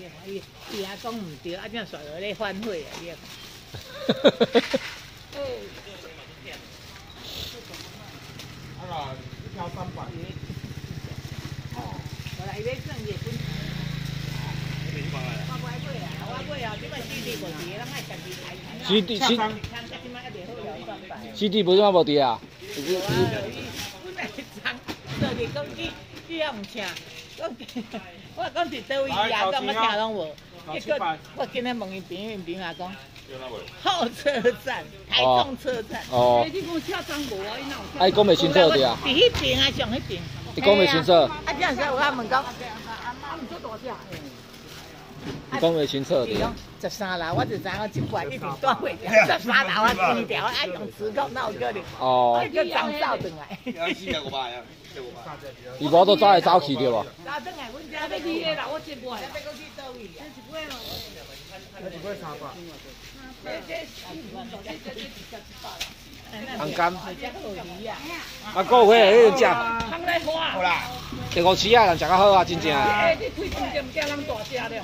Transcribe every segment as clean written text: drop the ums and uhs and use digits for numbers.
伊阿讲唔对，啊，正甩落咧反悔啊，你啊。 啊啦，一条300。 哦，我来要算月份。我买过啊，我买啊，即摆CD无伫，咱爱家己开。 CD 不是嘛无伫啊？ 阮来装，就是讲伊也唔请，我讲是倒位啊，讲我听拢无。结果我今日问伊朋友也讲。 后车站，台中车站。 哦。 你讲车站无啊？伊哪有？ 啊，伊讲袂清楚对啊。 伫迄边啊，上迄边。 你讲袂清楚。 啊，这样子我问讲，啊，唔做大只。 你讲袂清楚对啊。 13楼，我就知影一关一定断袂掉。13楼啊，关掉，爱用磁扣，哪有可能？ 哦。 叫张少转来。 伊无都走来走去对无？ 走转来，阮家要去啦，我接过来。要去倒位啊？一块咯。 一块300。 红柑，啊，个有迄个食， 通来花， 好啦， 第5市啊，人食较好啊，真正。 你推荐点叫人大只了。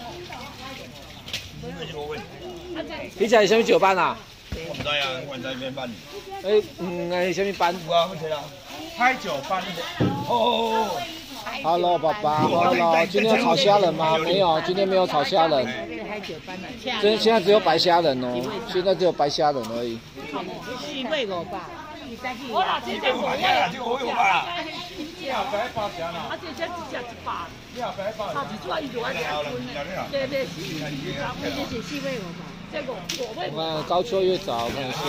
你食是啥物石斑啊？ 我唔知啊，我唔知咩斑。 诶，啥物斑？ 有啊，我知啦，拍酒斑。哦。 Hello， 爸爸 ，Hello， 今天炒虾仁吗？没有，今天没有炒虾仁。现在只有白虾仁哦，现在只有白虾仁而已。 4尾5百， 我啦，这个我呀，这个我有吧。你后摆包虾啦？ 啊，这只100。 你后摆包。 啊，一撮伊就爱1分的。对对，这是4尾5百，这5尾。 我看高秋月早，我看一下。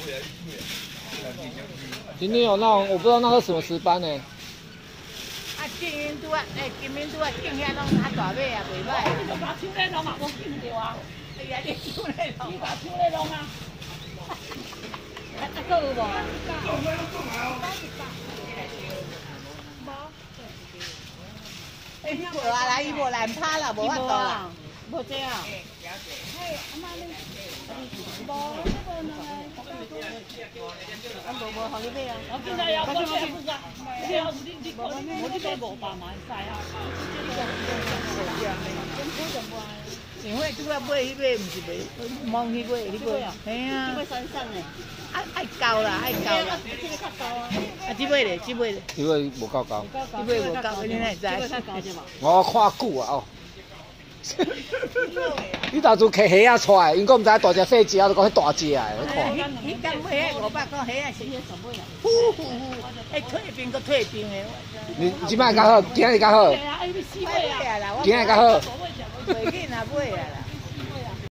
今天有那种，我不知道那个什么石斑呢。 啊，金银都啊，金银都啊，金遐拢较大尾啊，袂歹。你就把手咧弄嘛，无见着啊。哎呀，你手咧弄，你把手咧弄啊。啊，还有无？无啊啦，伊无难拍啦，无法度啦。无这啊。嘿，阿妈你，无那个。啊，无互你买啊。我今仔要过去不管，你要是你我买500嘛会使啊。因为拄仔买迄买，毋是买，忙去买，你买啊？嘿啊。这买3省的。爱高啦，爱高啦。这个较高啊。啊，这买咧，这买咧。 这买无够高。 这买无够，你哪会知？ 我看久啊哦。你当初摕虾仔出来，因讲毋知大只细只，就讲迄大只的，你看。 伊讲买迄500，讲虾仔是迄什么呀？呼呼呼！哎，退冰个退冰的。 你即摆较好，今日较好。 对啊，伊4尾啊啦， 今日较好。 袂紧啊，买啊啦。